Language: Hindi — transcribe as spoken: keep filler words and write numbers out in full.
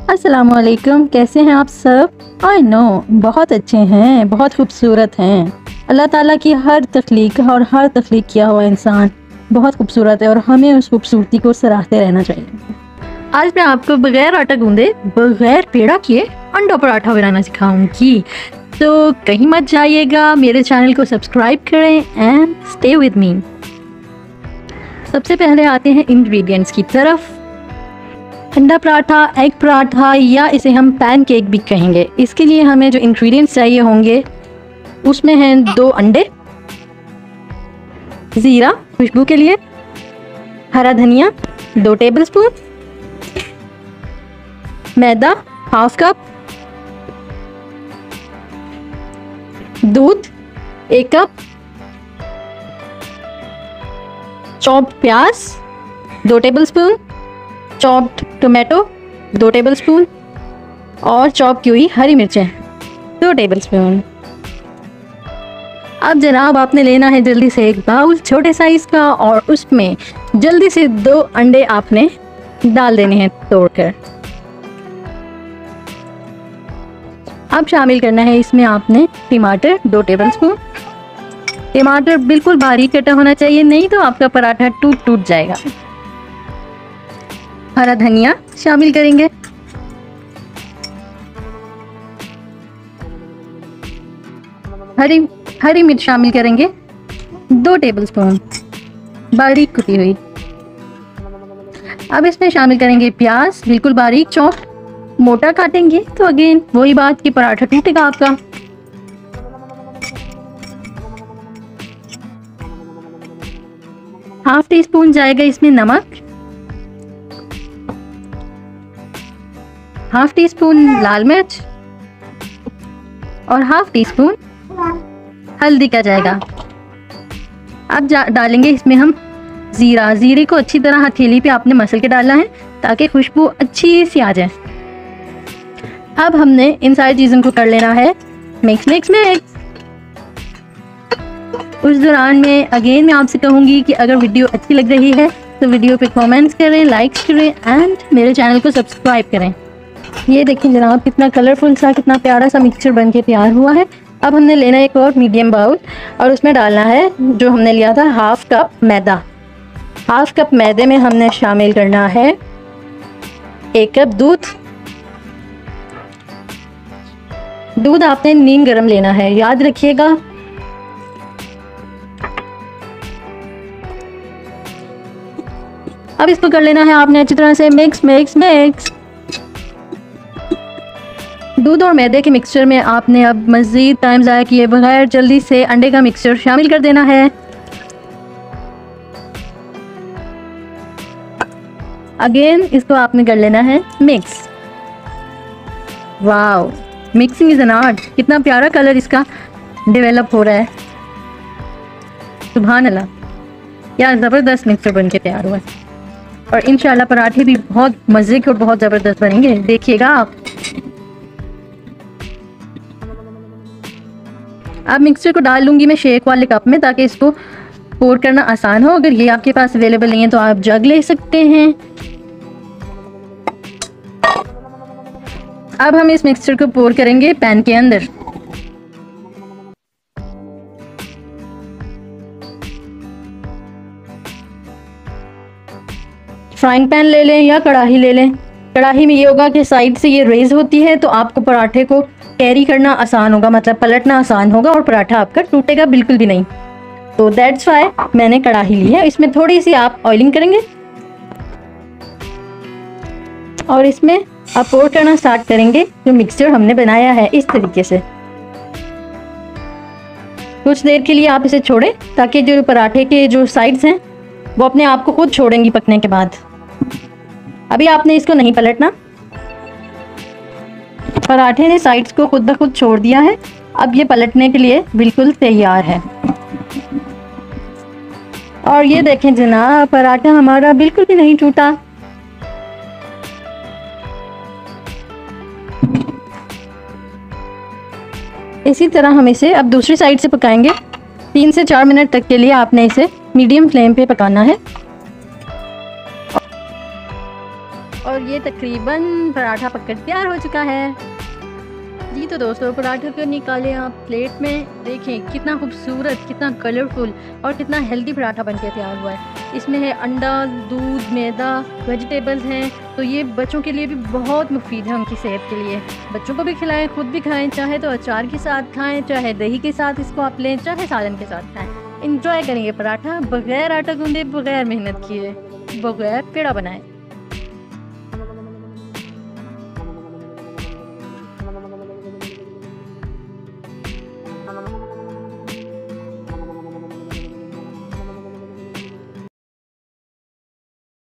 अस्सलामुअलैकुम, कैसे हैं आप सब। आई नो बहुत अच्छे हैं, बहुत खूबसूरत हैं। अल्लाह ताला की हर तख्लीक और हर तख्लीक किया हुआ इंसान बहुत खूबसूरत है और हमें उस खूबसूरती को सराहते रहना चाहिए। आज मैं आपको बगैर आटा गूंदे, बगैर पेड़ा किए अंडा पराठा बनाना सिखाऊंगी। तो कहीं मत जाइएगा, मेरे चैनल को सब्सक्राइब करें एंड स्टे विद मी। सबसे पहले आते हैं इंग्रेडिएंट्स की तरफ। अंडा पराठा, एग पराठा या इसे हम पैनकेक भी कहेंगे। इसके लिए हमें जो इंग्रेडिएंट्स चाहिए होंगे उसमें हैं दो अंडे, ज़ीरा खुशबू के लिए, हरा धनिया दो टेबलस्पून, मैदा हाफ कप, दूध एक कप, चॉप्ड प्याज दो टेबलस्पून, चॉप्ड टोमेटो दो टेबलस्पून और चॉप की हुई हरी मिर्चें दो टेबलस्पून। अब जनाब आपने लेना है जल्दी से एक बाउल छोटे साइज का और उसमें जल्दी से दो अंडे आपने डाल देने हैं तोड़कर। अब शामिल करना है इसमें आपने टमाटर दो टेबलस्पून। टमाटर बिल्कुल बारीक कटा होना चाहिए, नहीं तो आपका पराठा टूट टूट जाएगा। हरा धनिया शामिल करेंगे, हरी हरी मिर्च शामिल करेंगे दो टेबलस्पून बारीक कुटी हुई। अब इसमें शामिल करेंगे प्याज बिल्कुल बारीक चॉप। मोटा काटेंगे तो अगेन वही बात कि पराठा टूटेगा आपका। हाफ टी स्पून जाएगा इसमें नमक, हाफ टी स्पून लाल मिर्च और हाफ टी स्पून हल्दी का जाएगा। अब डालेंगे इसमें हम जीरा। जीरे को अच्छी तरह हथेली पे आपने मसल के डालना है ताकि खुशबू अच्छी सी आ जाए। अब हमने इन सारी चीज़ों को कर लेना है मिक्स मिक्स मिक्स। उस दौरान में अगेन मैं आपसे कहूँगी कि अगर वीडियो अच्छी लग रही है तो वीडियो पे कमेंट्स करें, लाइक्स करें एंड मेरे चैनल को सब्सक्राइब करें। ये देखिए जनाब कितना कलरफुल सा, कितना प्यारा सा मिक्सचर बन के तैयार हुआ है। अब हमने लेना है एक और मीडियम बाउल और उसमें डालना है जो हमने लिया था हाफ कप मैदा। हाफ कप मैदे में हमने शामिल करना है एक कप दूध। दूध आपने नीम गरम लेना है, याद रखिएगा। अब इसको कर लेना है आपने अच्छी तरह से मिक्स मिक्स मिक्स। दूध और मैदे के मिक्सचर में आपने अब मज़ीद टाइम ज़ाया किए बगैर जल्दी से अंडे का मिक्सचर शामिल कर देना है। अगेन इसको आपने कर लेना है mix. Wow, mixing is an art. कितना प्यारा कलर इसका डेवलप हो रहा है, सुभान अल्लाह। यार ज़बरदस्त मिक्सचर बन के तैयार हुआ है और इंशाल्लाह पराठे भी बहुत मज़े के और बहुत ज़बरदस्त बनेंगे, देखिएगा आप। अब मिक्सचर को डाल लूँगी मैं शेक वाले कप में ताकि इसको पोर करना आसान हो। अगर ये आपके पास अवेलेबल नहीं है तो आप जग ले सकते हैं। अब हम इस मिक्सचर को पोर करेंगे पैन के अंदर। फ्राइंग पैन ले लें या कढ़ाई ले लें। कढ़ाई में ये होगा कि साइड से ये रेज होती है तो आपको पराठे को कैरी करना आसान होगा, मतलब पलटना आसान होगा और पराठा आपका टूटेगा बिल्कुल भी नहीं। तो दैट्स वाई मैंने कढ़ाई ली है। इसमें थोड़ी सी आप ऑयलिंग करेंगे और इसमें आप पोर करना स्टार्ट करेंगे जो मिक्सचर हमने बनाया है इस तरीके से। कुछ देर के लिए आप इसे छोड़ें ताकि जो पराठे के जो साइड्स हैं वो अपने आप को खुद छोड़ेंगी पकने के बाद। अभी आपने इसको नहीं पलटना, पराठे ने साइड्स को खुद ब खुद छोड़ दिया है। अब ये पलटने के लिए बिल्कुल तैयार है। और ये देखें जनाब, पराठा हमारा बिल्कुल भी नहीं टूटा। इसी तरह हम इसे अब दूसरी साइड से पकाएंगे। तीन से चार मिनट तक के लिए आपने इसे मीडियम फ्लेम पे पकाना है। और और ये तकरीबन पराठा पककर तैयार हो चुका है। जी तो दोस्तों, पराठे को निकालें आप प्लेट में। देखें कितना खूबसूरत, कितना कलरफुल और कितना हेल्दी पराठा बनके तैयार हुआ है। इसमें है अंडा, दूध, मैदा, वेजिटेबल्स हैं, तो ये बच्चों के लिए भी बहुत मुफीद है, उनकी सेहत के लिए। बच्चों को भी खिलाएं, खुद भी खाएं, चाहे तो अचार के साथ खाएं, चाहे दही के साथ इसको आप लें, चाहे सालन के साथ खाएं। इंजॉय करेंगे पराठा, बगैर आटा गूंदे, बगैर मेहनत किए, बगैर पेड़ा बनाए।